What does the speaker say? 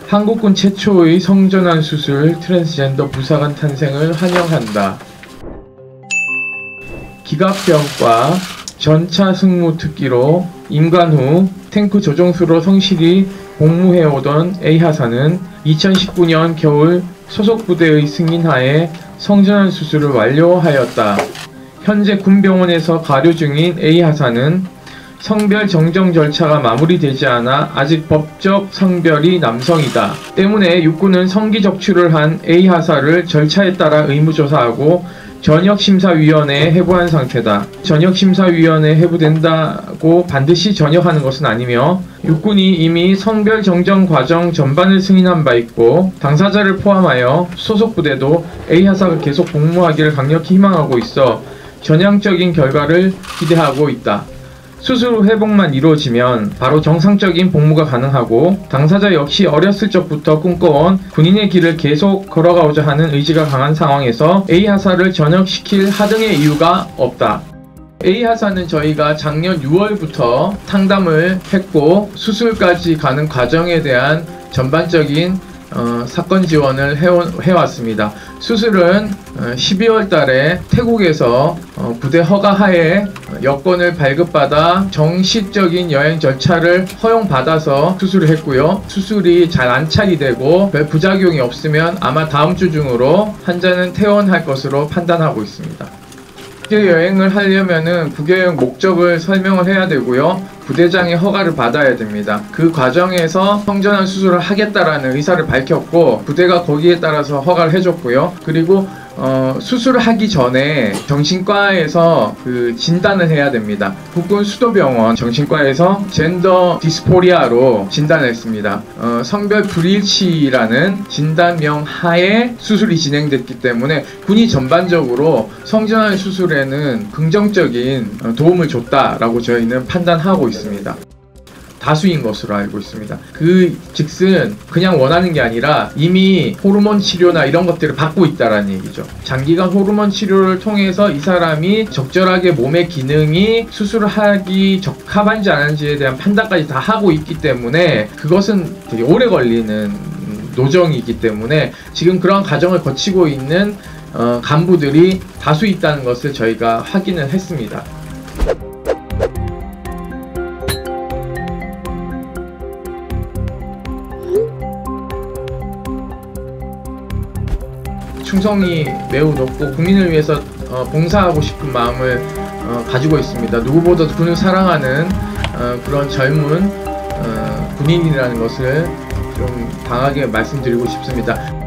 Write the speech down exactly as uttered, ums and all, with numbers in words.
한국군 최초의 성전환 수술 트랜스젠더 부사관 탄생을 환영한다. 기갑병과 전차 승무 특기로 임관 후 탱크 조종수로 성실히 복무해오던 A 하사는 이천십구 년 겨울 소속 부대의 승인하에 성전환 수술을 완료하였다. 현재 군병원에서 가료 중인 A 하사는 성별 정정 절차가 마무리되지 않아 아직 법적 성별이 남성이다. 때문에 육군은 성기 적출을 한 A 하사를 절차에 따라 의무조사하고 전역심사위원회에 해부한 상태다. 전역심사위원회에 해부된다고 반드시 전역하는 것은 아니며 육군이 이미 성별 정정 과정 전반을 승인한 바 있고 당사자를 포함하여 소속 부대도 A 하사가 계속 복무하기를 강력히 희망하고 있어 전향적인 결과를 기대하고 있다. 수술 후 회복만 이루어지면 바로 정상적인 복무가 가능하고 당사자 역시 어렸을 적부터 꿈꿔온 군인의 길을 계속 걸어가고자 하는 의지가 강한 상황에서 A 하사를 전역시킬 하등의 이유가 없다. A 하사는 저희가 작년 유월부터 상담을 했고 수술까지 가는 과정에 대한 전반적인 어, 사건 지원을 해오, 해왔습니다. 수술은 어, 십이월 달에 태국에서 어, 부대 허가하에 여권을 발급받아 정식적인 여행 절차를 허용받아서 수술을 했고요. 수술이 잘 안착이 되고 별 부작용이 없으면 아마 다음 주 중으로 환자는 퇴원할 것으로 판단하고 있습니다. 국제 여행을 하려면은 국외 여행 목적을 설명을 해야 되고요. 부대장의 허가를 받아야 됩니다. 그 과정에서 성전환 수술을 하겠다라는 의사를 밝혔고 부대가 거기에 따라서 허가를 해줬고요. 그리고 어, 수술을 하기 전에 정신과에서 그 진단을 해야 됩니다. 국군 수도병원 정신과에서 젠더 디스포리아로 진단을 했습니다. 어, 성별 불일치라는 진단명 하에 수술이 진행됐기 때문에 군이 전반적으로 성전환 수술에는 긍정적인 도움을 줬다라고 저희는 판단하고 있습니다. 다수인 것으로 알고 있습니다. 그 즉슨 그냥 원하는 게 아니라 이미 호르몬 치료나 이런 것들을 받고 있다라는 얘기죠. 장기간 호르몬 치료를 통해서 이 사람이 적절하게 몸의 기능이 수술을 하기 적합한지 아닌지에 대한 판단까지 다 하고 있기 때문에 그것은 되게 오래 걸리는 노정이기 때문에 지금 그런 과정을 거치고 있는 어, 간부들이 다수 있다는 것을 저희가 확인을 했습니다. 충성이 매우 높고 국민을 위해서 어, 봉사하고 싶은 마음을 어, 가지고 있습니다. 누구보다도 군을 사랑하는 어, 그런 젊은 어, 군인이라는 것을 좀 강하게 말씀드리고 싶습니다.